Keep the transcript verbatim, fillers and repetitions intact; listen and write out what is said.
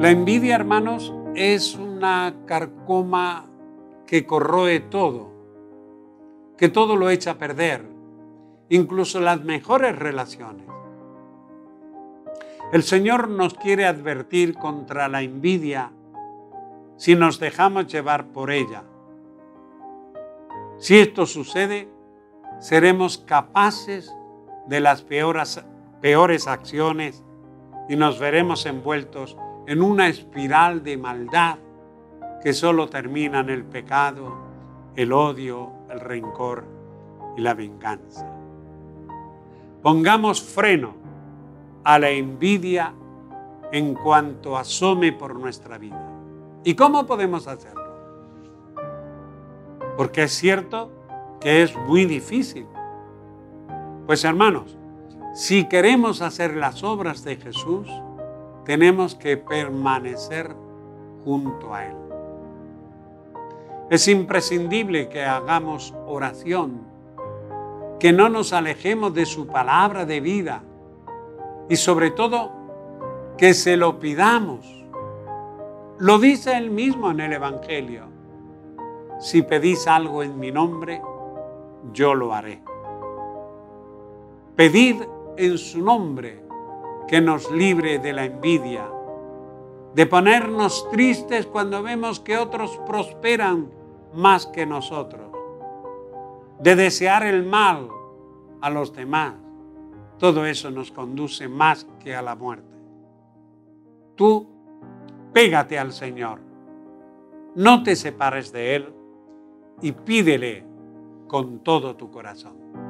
La envidia, hermanos, es una carcoma que corroe todo, que todo lo echa a perder, incluso las mejores relaciones. El Señor nos quiere advertir contra la envidia si nos dejamos llevar por ella. Si esto sucede, seremos capaces de las peores, peores acciones y nos veremos envueltos en una espiral de maldad que solo termina en el pecado, el odio, el rencor y la venganza. Pongamos freno a la envidia en cuanto asome por nuestra vida. ¿Y cómo podemos hacerlo? Porque es cierto que es muy difícil. Pues hermanos, si queremos hacer las obras de Jesús, tenemos que permanecer junto a Él. Es imprescindible que hagamos oración, que no nos alejemos de su palabra de vida y sobre todo que se lo pidamos. Lo dice Él mismo en el Evangelio. Si pedís algo en mi nombre, yo lo haré. Pedid en su nombre que nos libre de la envidia, de ponernos tristes cuando vemos que otros prosperan más que nosotros, de desear el mal a los demás. Todo eso nos conduce más que a la muerte. Tú, pégate al Señor, no te separes de Él y pídele con todo tu corazón.